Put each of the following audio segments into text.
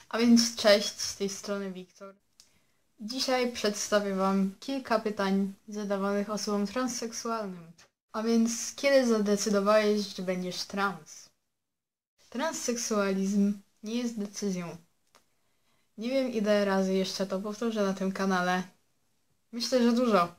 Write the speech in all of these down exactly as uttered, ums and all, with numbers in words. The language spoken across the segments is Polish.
A więc cześć, z tej strony Wiktor. Dzisiaj przedstawię Wam kilka pytań zadawanych osobom transseksualnym. A więc kiedy zadecydowałeś, że będziesz trans? Transseksualizm nie jest decyzją. Nie wiem ile razy jeszcze to powtórzę na tym kanale. Myślę, że dużo.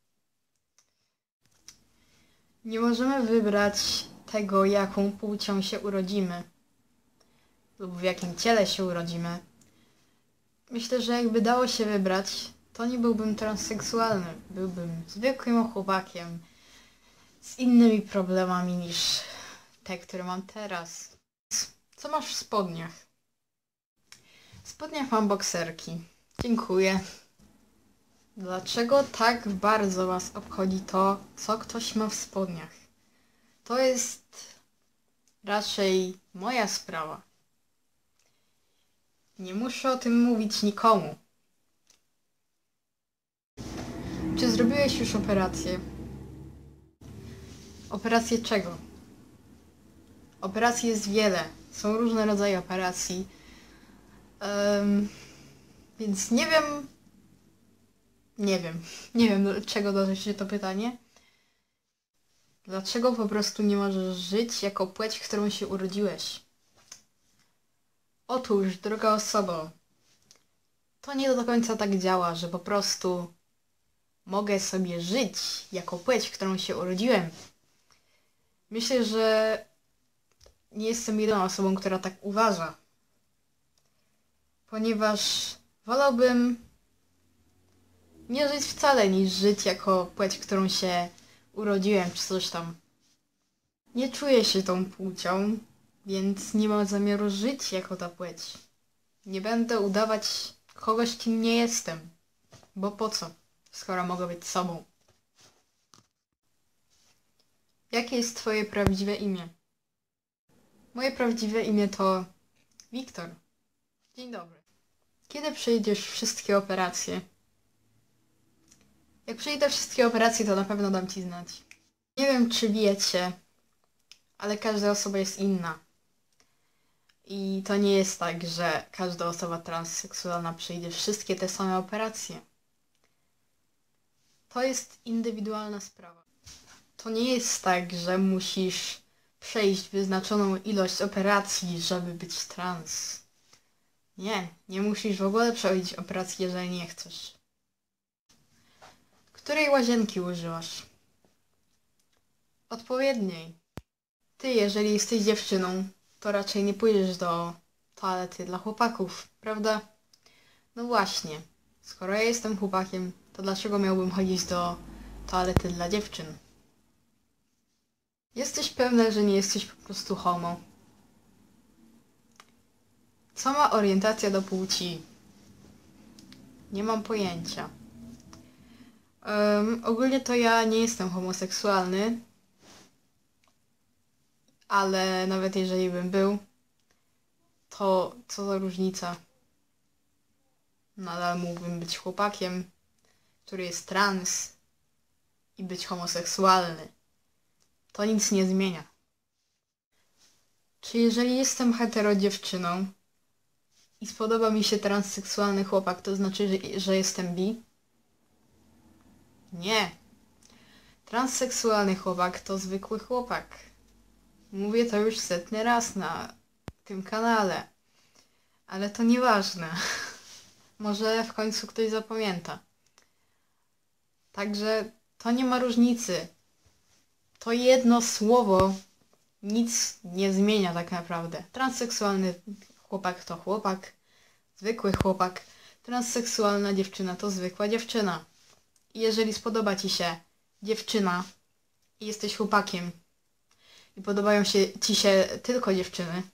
Nie możemy wybrać tego, jaką płcią się urodzimy lub w jakim ciele się urodzimy. Myślę, że jakby dało się wybrać, to nie byłbym transseksualny. Byłbym zwykłym chłopakiem z innymi problemami niż te, które mam teraz. Co masz w spodniach? W spodniach mam bokserki. Dziękuję. Dlaczego tak bardzo was obchodzi to, co ktoś ma w spodniach? To jest raczej moja sprawa. Nie muszę o tym mówić nikomu. Czy zrobiłeś już operację? Operację czego? Operacji jest wiele. Są różne rodzaje operacji. Um, więc nie wiem... Nie wiem. Nie wiem, do czego dotyczy to pytanie. Dlaczego po prostu nie możesz żyć jako płeć, w którą się urodziłeś? Otóż, droga osobo, to nie do końca tak działa, że po prostu mogę sobie żyć jako płeć, w którą się urodziłem. Myślę, że nie jestem jedyną osobą, która tak uważa. Ponieważ wolałbym nie żyć wcale, niż żyć jako płeć, w którą się urodziłem, czy coś tam. Nie czuję się tą płcią, więc nie mam zamiaru żyć jako ta płeć. Nie będę udawać kogoś, kim nie jestem. Bo po co, skoro mogę być sobą? Jakie jest twoje prawdziwe imię? Moje prawdziwe imię to Wiktor. Dzień dobry. Kiedy przejdziesz wszystkie operacje? Jak przejdę wszystkie operacje, to na pewno dam ci znać. Nie wiem, czy wiecie, ale każda osoba jest inna. I to nie jest tak, że każda osoba transseksualna przejdzie wszystkie te same operacje. To jest indywidualna sprawa. To nie jest tak, że musisz przejść wyznaczoną ilość operacji, żeby być trans. Nie, nie musisz w ogóle przechodzić operacji, jeżeli nie chcesz. Której łazienki używasz? Odpowiedniej. Ty, jeżeli jesteś dziewczyną, to raczej nie pójdziesz do toalety dla chłopaków, prawda? No właśnie. Skoro ja jestem chłopakiem, to dlaczego miałbym chodzić do toalety dla dziewczyn? Jesteś pewna, że nie jesteś po prostu homo? Co ma orientacja do płci? Nie mam pojęcia. Um, ogólnie to ja nie jestem homoseksualny, ale nawet jeżeli bym był, to co za różnica? Nadal mógłbym być chłopakiem, który jest trans i być homoseksualny. To nic nie zmienia. Czy jeżeli jestem hetero dziewczyną i spodoba mi się transseksualny chłopak, to znaczy, że, że jestem bi? Nie. Transseksualny chłopak to zwykły chłopak. Mówię to już setny raz na tym kanale. Ale to nieważne. Może w końcu ktoś zapamięta. Także to nie ma różnicy. To jedno słowo nic nie zmienia tak naprawdę. Transseksualny chłopak to chłopak. Zwykły chłopak. Transseksualna dziewczyna to zwykła dziewczyna. I jeżeli spodoba ci się dziewczyna i jesteś chłopakiem i podobają się ci się tylko dziewczyny,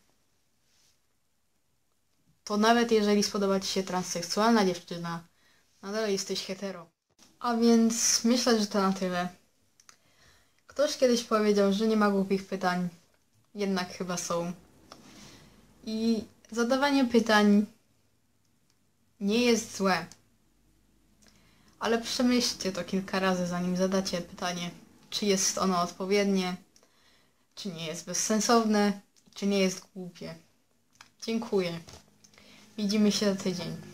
to nawet jeżeli spodoba ci się transseksualna dziewczyna, nadal jesteś hetero. A więc myślę, że to na tyle. Ktoś kiedyś powiedział, że nie ma głupich pytań, jednak chyba są. I zadawanie pytań nie jest złe. Ale przemyślcie to kilka razy, zanim zadacie pytanie, czy jest ono odpowiednie, czy nie jest bezsensowne, czy nie jest głupie. Dziękuję. Widzimy się za tydzień.